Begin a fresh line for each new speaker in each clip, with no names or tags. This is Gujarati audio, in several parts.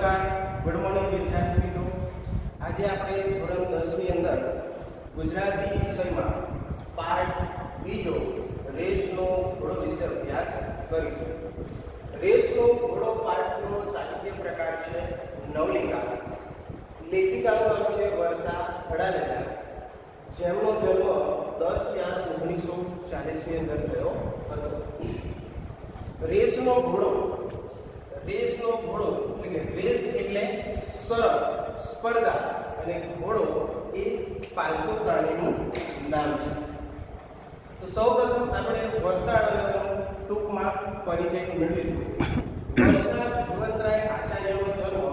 નમસ્કાર, ગુડ મોર્નિંગ વિદ્યાર્થી મિત્રો. આજે આપણે ધોરણ 10 ની અંદર ગુજરાતી વિષયમાં પાઠ બીજો રેસનો ઘોડો વિશે અભ્યાસ કરીશું. રેસનો ઘોડો પાઠનો સાહિત્ય પ્રકાર છે નવલિકા. લેખિકાનું નામ છે વર્ષા અડાલજા, જેમનો જન્મ 10/4/1940 ની અંદર થયો હતો. રેસનો ઘોડો એટલે કે રેસ એટલે સ્પર્ધા અને ઘોડો એ પાલતુ પ્રાણીનું નામ છે. તો સૌપ્રથમ આપણે વર્ષા અડાલજાનો ટૂંકમાં પરિચય મેળવીશું. વર્ષા ભગવંતરાય આચાર્યનો જન્મ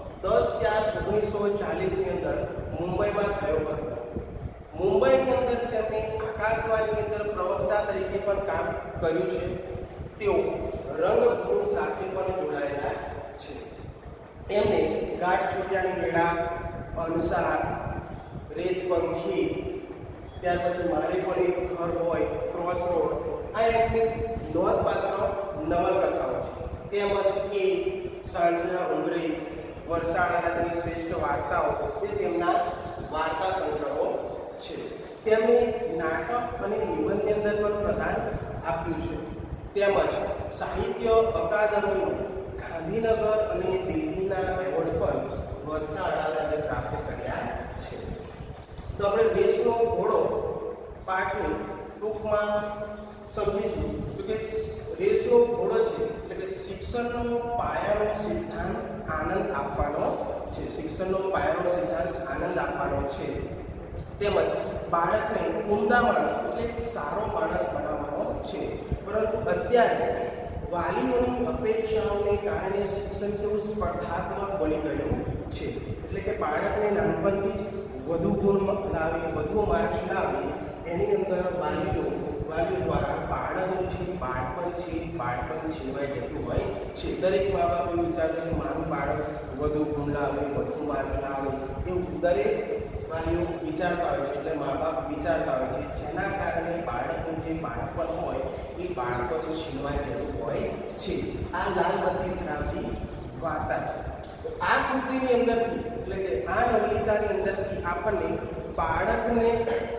10/4/1940 ની અંદર મુંબઈમાં થયો હતો. મુંબઈની અંદર તેમણે આકાશવાણીની અંદર પ્રવક્તા તરીકે પણ કામ કર્યું છે. તેઓ રંગભૂમિ સાથે પણ જોડાયેલા છે. એમને ગાંઠછોટિયાની વેળા, અનસાર, રેતપંખી, ત્યાર પછી મારી પણ એક ઘર હોય, ક્રોસ રોડ, આ એમની નોંધપાત્ર નવલકથાઓ છે. તેમજ એ સાંજના ઉંબરે, વર્ષા અડાલજાની શ્રેષ્ઠ વાર્તાઓ એ તેમના વાર્તા સંગ્રહો છે. તેમણે નાટક અને નિબંધની અંદર પણ પ્રદાન આપ્યું છે. તેમજ સાહિત્ય અકાદમી, ગાંધીનગર અને દિલ્હીના એવોર્ડ પણ વર્ષા અડાલજાએ પ્રાપ્ત કર્યા છે. તો આપણે રેસનો ઘોડો પાઠને ટૂંકમાં સમજીશું. તો કે રેસનો ઘોડો છે એટલે કે શિક્ષણનો પાયાનો સિદ્ધાંત આનંદ આપવાનો છે. શિક્ષણનો પાયાનો સિદ્ધાંત આનંદ આપવાનો છે. તેમજ બાળકને ઉમદા માણસ એટલે સારો માણસ બનાવવાનો છે. પરંતુ અત્યારે વાલીઓની અપેક્ષાઓને કારણે શિક્ષણ કેવું સ્પર્ધાત્મક બની ગયું છે. એટલે કે બાળકને નાનપણથી જ વધુ ગુણ લાવી, વધુ માર્ક્સ લાવી, એની અંદર વાલીઓ દ્વારા બાળકનું જે બાળપણ છીનવાઈ જતું હોય છે. દરેક મા બાપ એવું વિચારતા કે મારું બાળક વધુ ગુણ લાવે, વધુ માર્ક લાવે, એવું દરેક વાલીઓ વિચારતા હોય છે. એટલે મા બાપ વિચારતા હોય છે, જેના કારણે બાળકનું જે બાળપણ હોય એ બાળપણ છીનવાઈ જતું હોય છે. આ લાલ બત્તી ધરાવતી વાર્તા છે. આ કૃતિની અંદરથી એટલે કે આ નવલિકાની અંદરથી આપણને બાળકને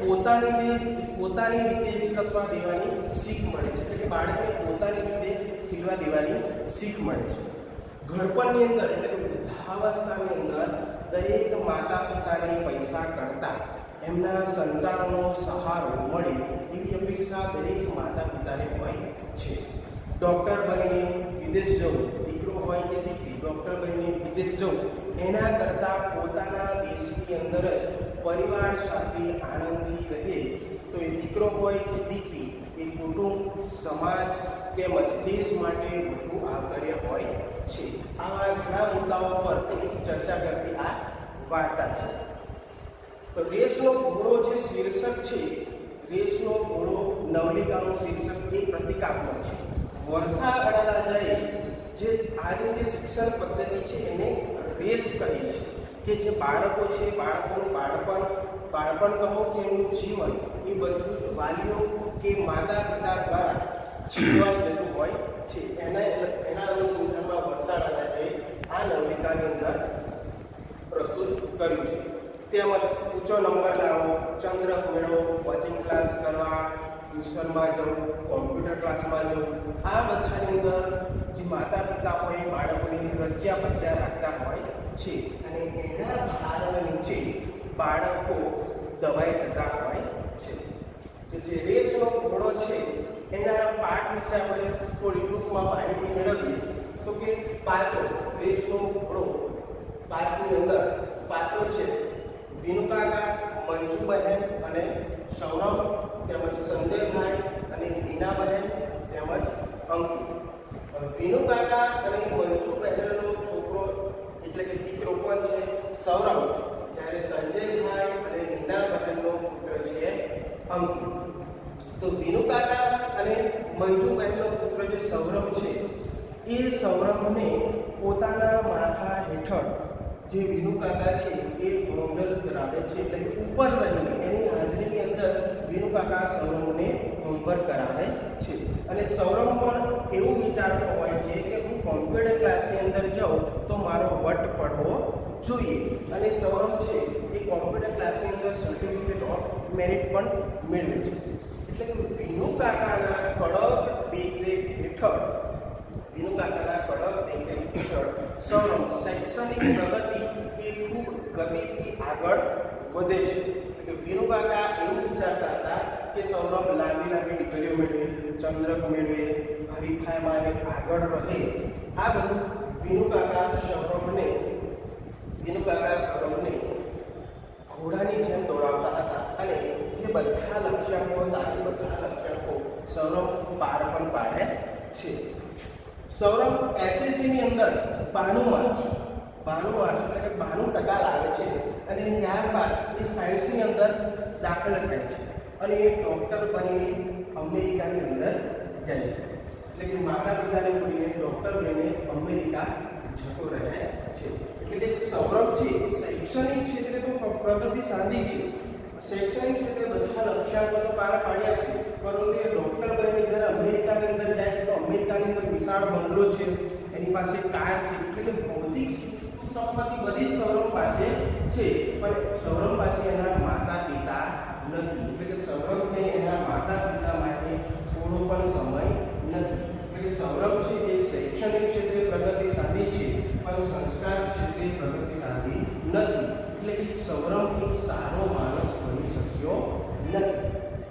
પોતાની રીતે વિકસવા દેવાની શીખ મળે છે. એટલે કે બાળકને પોતાની રીતે ખીલવા દેવાની શીખ મળે છે. ઘડપણની અંદર એટલે કે વૃદ્ધાવસ્થાની અંદર દરેક માતા પિતાને પૈસા કરતા એમના સંતાનોનો સહારો મળે એવી અપેક્ષા દરેક માતા પિતાને હોય છે. ડૉક્ટર બનીને વિદેશ જવું, દીકરો હોય કે દીકરી ડૉક્ટર બનીને વિદેશ જવું એના કરતાં પોતાના દેશની અંદર જ પરિવાર સાથે આનંદથી રહે તો એ દીકરો હોય કે દીકરી એ કુટુંબ, સમાજ તેમજ દેશ માટે વધુ આવકાર્ય હોય છે. આવા ઘણા મુદ્દાઓ પર ચર્ચા કરતી આ વાર્તા છે. તો રેસનો ઘોડો જે શીર્ષક છે, રેસનો ઘોડો નવલિકાનું શીર્ષક એ પ્રતિકાત્મક છે. વર્ષા અડાલજાએ જે આજની જે શિક્ષણ પદ્ધતિ છે એને રેસ કહી છે. કે જે બાળકો છે, બાળકોનું બાળપણ કહો કે એમનું જીવન એ બધું જ વાલીઓ કે માતા પિતા દ્વારા છીનવાઈ જતું હોય છે. એના અનુસંધાનમાં વર્ષા અડાલજાએ આ નવલિકાની અંદર પ્રસ્તુત કર્યું છે. તેમજ ઊંચો નંબર લાવો, ચંદ્રક મેળવો, કોચિંગ ક્લાસ કરવા, ટ્યુશનમાં જવું, કોમ્પ્યુટર ક્લાસમાં જવું, આ બધાની અંદર જે માતા પિતા હોય બાળકોને રચ્યા પચ્યા રાખતા હોય છે. અને એના ભારના નીચે બાળકો દબાઈ જતા હોય છે. તો જે રેસનો ઘોડો છે એના પાઠ વિશે આપણે થોડી ટૂંકમાં માહિતી મેળવીએ. તો કે પાત્રો, રેસનો ઘોડો પાઠની અંદર પાત્રો છે વિનુકાકા, મંજુબહેન અને સૌરભ, તેમજ સંજયભાઈ અને મીનાબહેન તેમજ અંકિત. વિનુકાકા અને મંજુબહેનનો છોકરો એટલે કે દીકરો પણ છે સૌરભ, જ્યારે સંજયભાઈ અને મીનાબહેનનો પુત્ર છે અંકિત. તો વિનુકાકા અને મંજુબહેનનો પુત્ર જે સૌરભ છે એ સૌરભને પોતાના માથા હેઠળ જે વિનુકાકા છે એ હોમવર્ક કરાવે છે. એટલે કે ઉપર રહીને એની હાજરીની અંદર વિનુકાકા સૌરભને હોમવર્ક કરાવે છે. અને સૌરભ પણ એવું વિચારતો હોય છે કે હું કોમ્પ્યુટર ક્લાસની અંદર જાઉં તો મારો વટ પડવો જોઈએ. અને સૌરભ છે એ કોમ્પ્યુટર ક્લાસની અંદર સર્ટિફિકેટ ઓફ મેરિટ પણ મેળવે છે. એટલે કે વિનુ કાકાના કડક દેખરેખ હેઠળ સૌરભ શૈક્ષણિક પ્રગતિ એ ખૂબ ગતિથી આગળ વધે છે. એટલે વિનુ કાકા એવું વિચારતા હતા કે સૌરભ લાંબી ડિગ્રીઓ મેળવે, ચંદ્રક મેળવે, હરીફાઈમાં આગળ રહે. આ બધું વિનુ કાકા સૌરભને ઘોડાની જેમ દોડાવતા હતા. અને જે બધા લક્ષ્યાંકો સૌરભ પાર પણ પાડે છે. સૌરભ એસએસસી ની અંદર 92 માર્ક્સ એટલે કે 92% લાવે છે. અને ત્યારબાદ એ સાયન્સની અંદર દાખલ થાય છે અને એ ડૉક્ટર બનીને અમેરિકાની અંદર જાય છે. એટલે કે માતા પિતાને છોડીને ડૉક્ટર બનીને અમેરિકા જતો રહે છે. એટલે કે સૌરભ છે એ શૈક્ષણિક ક્ષેત્રે તો પ્રગતિ સાધી છે, શૈક્ષણિક ક્ષેત્રે બધા લક્ષ્યાંકો તો પાર પાડ્યા છે, પરંતુ એ ડૉક્ટર બનીને જ્યારે અમેરિકાની અંદર જાય છે તો અમેરિકાની અંદર વિશાળ બંગલો છે, એની પાસે કાર છે. એટલે કે ભૌતિક સંપત્તિ બધી સૌરભ પાસે છે, પણ સૌરભ પાસે એના માતા પિતા નથી. એટલે કે સૌરભને એના માતા પિતા માટે થોડો પણ સમય નથી. એટલે કે સૌરભ છે એ શૈક્ષણિક ક્ષેત્રે પ્રગતિ સાધી છે, પણ સંસ્કાર ક્ષેત્રે પ્રગતિ સાધી નથી. એટલે કે સૌરભ એક સારો માણસ બની શક્યો નથી.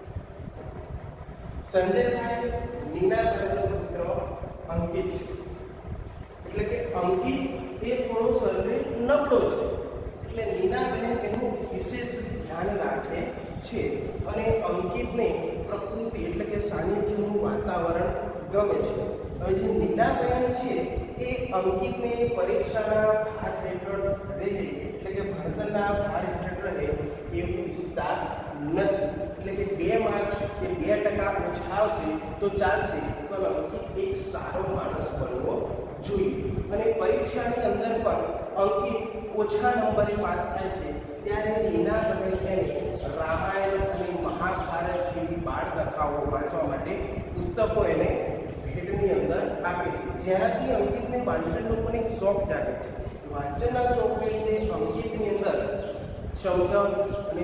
સંજયભાઈ નીનાબહેનનો પુત્ર અંકિત છે. એટલે કે અંકિત એ થોડો સર્વે નબળો છે. એટલે નીનાબહેન એનું વિશેષ ધ્યાન રાખે છે અને અંકિતને પ્રકૃતિ એટલે કે સાનિધ્યનું વાતાવરણ ગમે છે. હવે જે નીનાબહેન છે એ અંકિતને પરીક્ષાના ભાર હેઠળ રહે, એટલે કે ભણતરના ભાર હેઠળ રહે એવું ઈચ્છતા નથી. એટલે કે 2 માર્ક્સ કે 2% ઓછા આવશે તો ચાલશે, પણ અંકિત એક સારો માણસ બનવો જોઈએ. અને પરીક્ષાની અંદર પણ અંકિત ઓછા નંબરે પાસ થાય છે ત્યારે નીનાબહેન એને રામાયણ અને મહાભારત જેવી બાળકથાઓ વાંચવા માટે પુસ્તકો એને ભેટની અંદર આપે છે, જેનાથી અંકિતને વાંચનનો પણ એક શોખ જાગે છે. વાંચનના શોખને લીધે અંકિતની અંદર સમજણ અને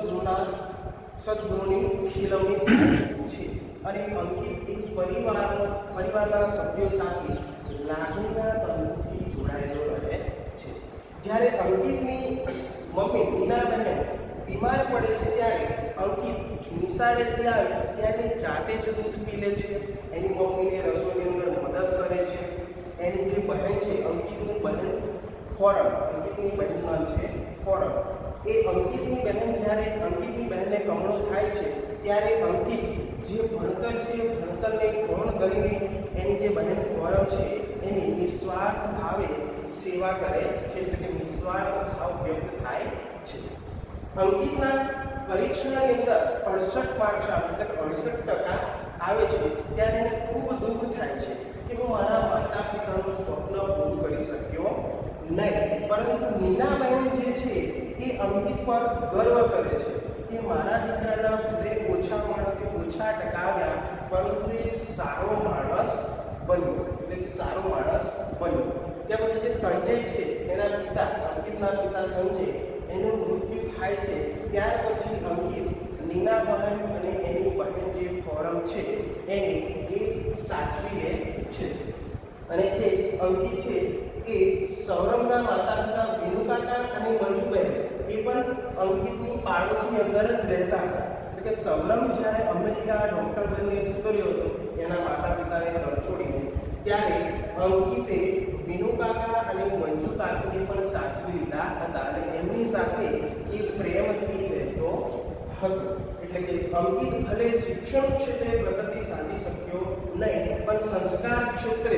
સદગુણોની ખીલવણી છે. અને અંકિત એક પરિવારના સભ્યો સાથે લાગણીના તંતુથી જોડાયેલો રહે છે. જ્યારે અંકિતની મમ્મી નીનાબહેન બીમાર પડે છે ત્યારે અંકિત નિશાળેથી આવે ત્યારે જાતે જ દૂધ પી લે છે, એની મમ્મીને રસોઈની અંદર મદદ કરે છે. એની જે બહેન છે અંકિતની બહેન ફોરમ, અંકિતની બહેનનું નામ છે ફોરમ. એ અંકિતની બહેનને કમળો થાય છે ત્યારે અંકિત જે ભણતર છે ભણતરને ગૌણ કરીને એની જે બહેન ફોરમ છે એની નિસ્વાર્થ ભાવે સેવા કરે છે. એટલે કે નિસ્વાર્થ ભાવ વ્યક્ત થાય છે. અંકિતના પરીક્ષાની અંદર 68 માર્ક્સ આવે, એટલે કે 68% આવે છે ત્યારે એને ખૂબ દુઃખ થાય છે કે હું મારા માતા પિતાનું સ્વપ્ન પૂરું કરી શક્યો નહીં. પરંતુ નીનાબહેન જે છે એ અંકિત પર ગર્વ કરે છે કે મારા દીકરાના ભલે ઓછા માર્ક્સ કે ઓછા ટકા આવ્યા, પરંતુ એ સારો માણસ બન્યો. એટલે કે સારો માણસ બન્યો. ત્યાર પછી જે સંજય છે એના પિતા, અંકિતના પિતા સંજય, એનું મૃત્યુ થાય છે. ત્યાર પછી અંકિત નીનાબહેન અને એની બહેન જે ફોરમ છે એને એ સાચવી લે છે. અને જે અંકિત છે એ સૌરભના માતા પિતા વિનુકાકા અને મંજુબહેન એ પણ અંકિતની પાડોશની અંદર જ રહેતા હતા. એટલે કે સૌરભ જ્યારે અમેરિકા ડૉક્ટર બનીને જતો રહ્યો હતો એના માતા પિતાને તરછોડીને, ત્યારે અંકિતે વિનુકાકા અને મંજુકાકીને પણ સાચવી લીધા હતા અને એમની સાથે એ પ્રેમથી રહેતો હતો. એટલે કે અંકિત ભલે શિક્ષણ ક્ષેત્રે પ્રગતિ સાધી શક્યો નહીં, પણ સંસ્કાર ક્ષેત્રે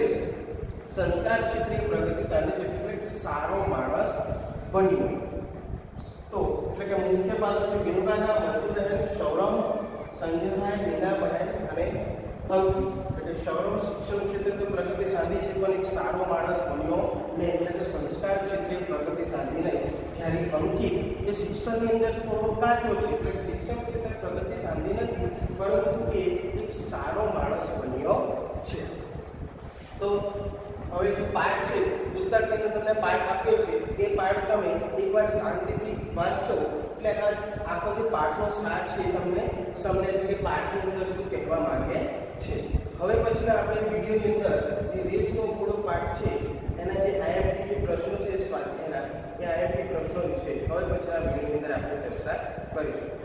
પ્રગતિ સાધી છે. એટલે સારો માણસ બન્યો. તો એટલે કે મુખ્ય પાત્રો વિનુકાકા, મંજુબહેન, સૌરભ, સંજયભાઈ, નીનાબહેન અને અંકિત. એટલે સૌરભ શિક્ષણ ક્ષેત્રે તો પ્રગતિ સાધી છે પણ એક સારો માણસ બન્યો નહીં, એટલે કે સંસ્કાર ક્ષેત્રે પ્રગતિ સાધી નહીં. જ્યારે અંકિત એ શિક્ષણની અંદર થોડો કાચો છે, એટલે શિક્ષણ ક્ષેત્રે પ્રગતિ સાધી નથી, પરંતુ એ એક સારો માણસ બન્યો છે. તો હવે પાઠ છે પુસ્તકની અંદર તમને પાઠ આપ્યો છે એ પાઠ તમે એકવાર શાંતિથી વાંચો એટલે આખો જે પાઠનો સાર છે એ તમને સમજાય છે કે પાઠની અંદર શું કહેવા માંગે છે. હવે પછીના આપણે વિડીયોની અંદર જે રેસનો ઘોડો પાઠ છે એના જે આઈએમપી પ્રશ્નો છે સ્વાધ્યાયના એ આઈએમપી પ્રશ્નો વિશે હવે પછીના વિડીયોની અંદર આપણે ચર્ચા કરીશું.